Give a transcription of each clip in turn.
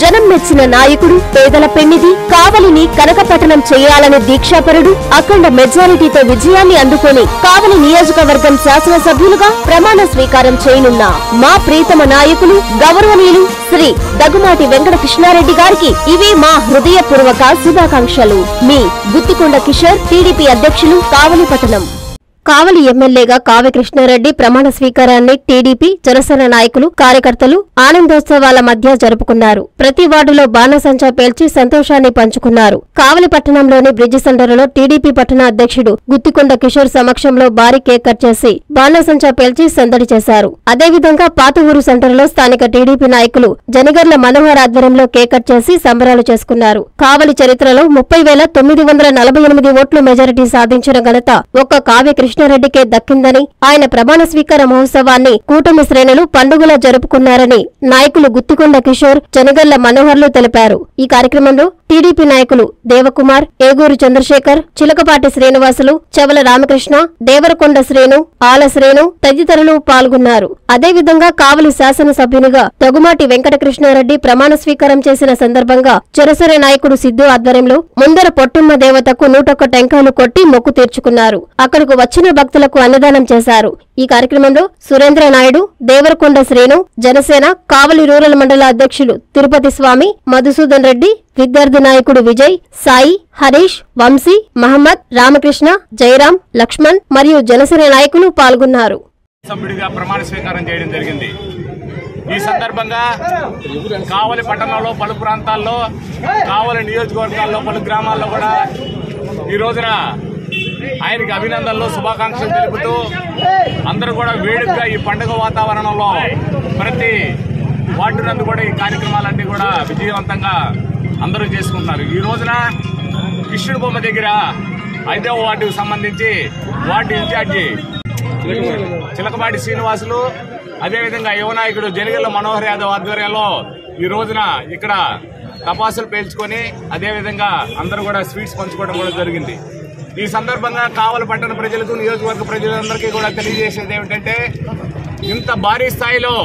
జనం మెచ్చిన నాయకుడు, పేదల పెన్నిధి, కావలిని కనకపట్టణం చేయాలనే దీక్షాపరుడు, అఖండ మెజారిటీతో విజయాన్ని అందుకొని కావలి నియోజకవర్గం శాసనసభ్యులుగా ప్రమాణ స్వీకారం చేయనున్న మా ప్రీతమ నాయకులు గౌరవనీయులు శ్రీ దగ్గుమాటి వెంకట కృష్ణారెడ్డి గారికి ఇవే మా హృదయపూర్వక శుభాకాంక్షలు. మీ గుత్తికొండ కిషోర్, టీడీపీ అధ్యక్షులు, కావలి పట్టణం. కావలి ఎమ్మెల్యేగా కావ్య కృష్ణారెడ్డి ప్రమాణ స్వీకారాన్ని టీడీపీ, జనసేన నాయకులు, కార్యకర్తలు ఆనందోత్సవాల మధ్య జరుపుకున్నారు. ప్రతి వార్డులో బాణసంచా పేల్చి సంతోషాన్ని పంచుకున్నారు. కావలి పట్టణంలోని బ్రిడ్జి సెంటర్లో టీడీపీ పట్టణ అధ్యక్షుడు గుత్తికొండ కిషోర్ సమక్షంలో భారీ కేక్ కట్ చేసి బాణసంచా పేల్చి సందడి చేశారు. అదేవిధంగా పాత ఊరు సెంటర్లో స్థానిక టీడీపీ నాయకులు జనిగర్ల మనోహర్ ఆధ్వర్యంలో కేక్ కట్ చేసి సంబరాలు చేసుకున్నారు. కావలి చరిత్రలో 30,948 ఓట్ల మెజారిటీ సాధించిన ఘనత ఒక్క కావ్య కృష్ణారెడ్డికే దక్కిందని, ఆయన ప్రమాణ స్వీకార మహోత్సవాన్ని కూటమి శ్రేణులు పండుగలా జరుపుకున్నారని నాయకులు గుత్తికొండ కిషోర్, జనిగర్ల మనోహర్లు తెలిపారు. ఈ కార్యక్రమంలో టీడీపీ నాయకులు దేవకుమార్, ఏగూరు చంద్రశేఖర్, చిలకపాటి శ్రీనివాసులు, చెవల రామకృష్ణ, దేవరకొండ శ్రేణు, ఆల శ్రేణు తదితరులు పాల్గొన్నారు. అదేవిధంగా కావలి శాసనసభ్యునిగా దగ్గుమాటి వెంకట కృష్ణారెడ్డి ప్రమాణ స్వీకారం చేసిన సందర్భంగా జనసేన నాయకుడు సిద్ధు ఆధ్వర్యంలో ముందర పొట్టుమ్మ దేవతకు 101 టెంకాయలు కొట్టి మొక్కు తీర్చుకున్నారు. అక్కడకు వచ్చిన భక్తులకు అన్నదానం చేశారు. ఈ కార్యక్రమంలో సురేంద్ర నాయుడు, దేవరకొండ శ్రేణు, జనసేన కావలి రూరల్ మండల అధ్యక్షులు తిరుపతి స్వామి, మధుసూదన్ రెడ్డి, విద్యార్థి నాయకుడు విజయ్, సాయి, హరీష్, వంశీ, మహమ్మద్, రామకృష్ణ, జయరాం, లక్ష్మణ్ మరియు జనసేన నాయకులు పాల్గొన్నారు. సభ్యుడిగా ప్రమాణ స్వీకారం చేయడం జరిగింది. ఈ సందర్భంగా కావలి పట్టణంలో పలు ప్రాంతాల్లో, కావలి నియోజకవర్గాల్లో పలు గ్రామాల్లో కూడా ఈ రోజున ఆయనకి అభినందనలు, శుభాకాంక్షలు తెలుపుతూ అందరూ కూడా వేడుకగా ఈ పండుగ వాతావరణంలో ప్రతి వార్డు నందు కూడా ఈ కార్యక్రమాలన్నీ కూడా విజయవంతంగా అందరూ చేసుకుంటున్నారు. ఈ రోజున కృష్ణుడి బొమ్మ దగ్గర 5వ వార్డుకు సంబంధించి వార్డు ఇన్ఛార్జి చిలకపాటి శ్రీనివాసులు, అదేవిధంగా యువనాయకుడు జనిగర్ల మనోహర్ యాదవ్ ఆధ్వర్యంలో ఈ రోజున ఇక్కడ టపాసులు పేల్చుకొని అదేవిధంగా అందరూ కూడా స్వీట్స్ పంచుకోవడం కూడా జరిగింది. ఈ సందర్భంగా కావలి పట్టణ ప్రజలకు, నియోజకవర్గ ప్రజలందరికీ కూడా తెలియజేసేది ఏమిటంటే, ఇంత భారీ స్థాయిలో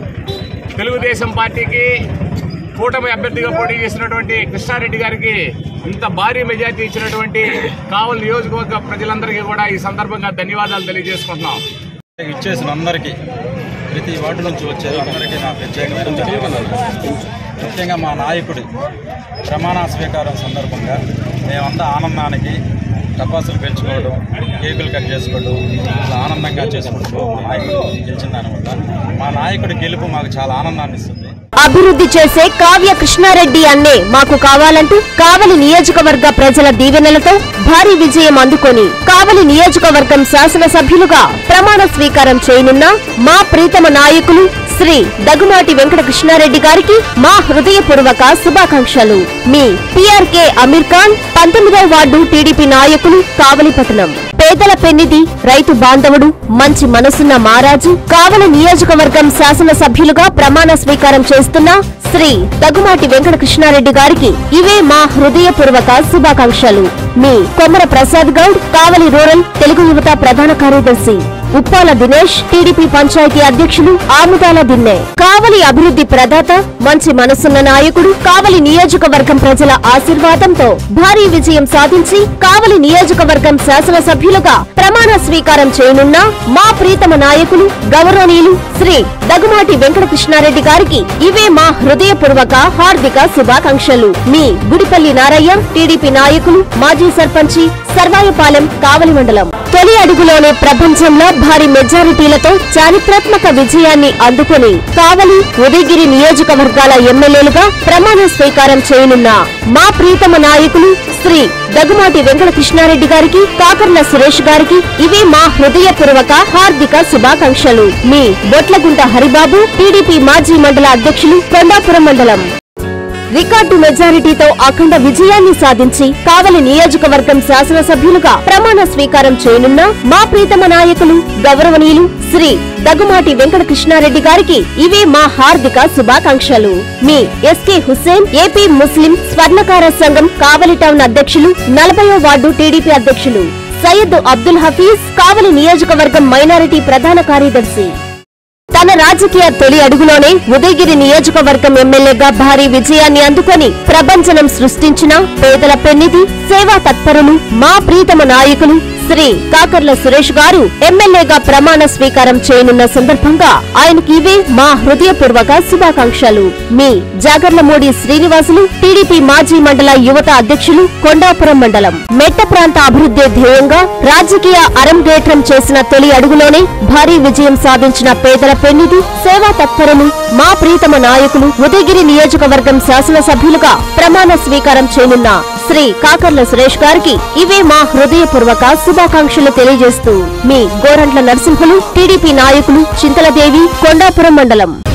తెలుగుదేశం పార్టీకి కూటమి అభ్యర్థిగా పోటీ చేసినటువంటి కృష్ణారెడ్డి గారికి ఇంత భారీ మెజార్టీ ఇచ్చినటువంటి కావలి నియోజకవర్గ ప్రజలందరికీ కూడా ఈ సందర్భంగా ధన్యవాదాలు తెలియజేసుకుంటున్నాం. ఇచ్చేసిన అందరికీ, ప్రతి వార్డు నుంచి వచ్చే అందరికీ నా ప్రత్యేకమైన ధన్యవాదాలు. ముఖ్యంగా మా నాయకుడి ప్రమాణ స్వీకారం సందర్భంగా మేమంతా ఆనందానికి టపాసులు పెంచుకోవడం, కేకులు కట్ చేసుకోవడం, చాలా ఆనందంగా చేసుకోవడం. నాయకుడు గెలిచిన దానివల్ల మా నాయకుడి గెలుపు మాకు చాలా ఆనందాన్ని ఇస్తుంది. అభివృద్ధి చేసే కావ్య కృష్ణారెడ్డి అన్నే మాకు కావాలంటూ కావలి నియోజకవర్గ ప్రజల దీవెనలతో భారీ విజయం అందుకొని కావలి నియోజకవర్గం శాసనసభ్యులుగా ప్రమాణ స్వీకారం చేయనున్న మా ప్రీతమ నాయకులు శ్రీ దగ్గుమాటి వెంకట కృష్ణారెడ్డి గారికి మా హృదయపూర్వక శుభాకాంక్షలు. మీ PRK అమీర్ ఖాన్, 19వ వార్డు టీడీపీ నాయకులు, కావలి పట్టణం. పేదల పెన్నిధి, రైతు బాంధవుడు, మంచి మనసున్న మారాజు, కావలి నియోజకవర్గం శాసనసభ్యులుగా ప్రమాణ స్వీకారం చేస్తున్న శ్రీ దగ్గుమాటి వెంకట కృష్ణారెడ్డి గారికి ఇవే మా హృదయపూర్వక శుభాకాంక్షలు. మీ కొమ్మర ప్రసాద్ గౌడ్, కావలి రూరల్ తెలుగు యువత ప్రధాన కార్యదర్శి. ఉప్పాల దినేష్, టీడీపీ పంచాయతీ అధ్యక్షులు, ఆముదాల దిన్నే. కావలి అభివృద్ధి ప్రదాత, మంచి మనసున్న నాయకుడు, కావలి నియోజకవర్గం ప్రజల ఆశీర్వాదంతో భారీ విజయం సాధించి కావలి నియోజకవర్గం శాసనసభ్యులుగా ప్రమాణ స్వీకారం చేయనున్న మా ప్రీతమ నాయకులు గౌరవనీయులు శ్రీ దగ్గుమాటి వెంకట కృష్ణారెడ్డి గారికి ఇవే మా హృదయపూర్వక హార్దిక శుభాకాంక్షలు. మీ గుడిపల్లి నారయ్య, టీడీపీ నాయకులు, మాజీ సర్పంచి, సర్వాయపాలెం, కావలి మండలం. తొలి అడుగులోనే ప్రపంచంలో భారీ మెజారిటీలతో చారిత్రాత్మక విజయాన్ని అందుకుని కావలి, ఉదయగిరి నియోజకవర్గాల ఎమ్మెల్యేలుగా ప్రమాణ స్వీకారం చేయనున్న మా ప్రీతమ నాయకులు శ్రీ దగ్గుమాటి వెంకట కృష్ణారెడ్డి గారికి, కాకర్ల సురేష్ గారికి ఇవే మా హృదయపూర్వక హార్దిక శుభాకాంక్షలు. మీ బొట్లగుంట హరిబాబు, టీడీపీ మాజీ మండల అధ్యక్షులు, కొండాపురం మండలం. రికార్డు మెజారిటీతో అఖండ విజయాన్ని సాధించి కావలి నియోజకవర్గం శాసనసభ్యులుగా ప్రమాణ స్వీకారం చేయనున్న మా ప్రీతమ నాయకులు గౌరవనీయులు శ్రీ దగ్గుమాటి వెంకట కృష్ణారెడ్డి గారికి ఇవే మా హార్దిక శుభాకాంక్షలు. మీ SK హుస్సేన్, ఏపీ ముస్లిం స్వర్ణకార సంఘం కావలి టౌన్ అధ్యక్షులు, 40వ వార్డు టీడీపీ అధ్యక్షులు. సయ్యద్ అబ్దుల్ హఫీజ్, కావలి నియోజకవర్గం మైనారిటీ ప్రధాన కార్యదర్శి. తన రాజకీయ తొలి అడుగులోనే ఉదయగిరి నియోజకవర్గం ఎమ్మెల్యేగా భారీ విజయాన్ని అందుకొని ప్రభంజనం సృష్టించిన పేదల పెన్నిధి, సేవా తత్పరులు, మా ప్రీతమ నాయకులు శ్రీ కాకర్ల సురేష్ గారు ఎమ్మెల్యేగా ప్రమాణ స్వీకారం చేయనున్న సందర్భంగా ఆయనకి ఇవే మా హృదయపూర్వక శుభాకాంక్షలు. మీ జాగర్లమూడి శ్రీనివాసులు, టీడీపీ మాజీ మండల యువత అధ్యక్షులు, కొండాపురం మండలం. మెట్ట ప్రాంత అభివృద్ధి ధ్యేయంగా రాజకీయ అరంగేట్రం చేసిన తొలి అడుగులోనే భారీ విజయం సాధించిన పేదల పెన్నిధి, సేవా తత్పరులు, మా ప్రీతమ నాయకులు, ఉదయగిరి నియోజకవర్గం శాసనసభ్యులుగా ప్రమాణ స్వీకారం చేయనున్న శ్రీ కాకర్ల సురేష్ గారికి ఇవే మా హృదయపూర్వక శుభాకాంక్షలు తెలియజేస్తూ మీ గోరంట్ల నరసింహులు, టీడీపీ నాయకులు, చింతలదేవి, కొండాపురం మండలం.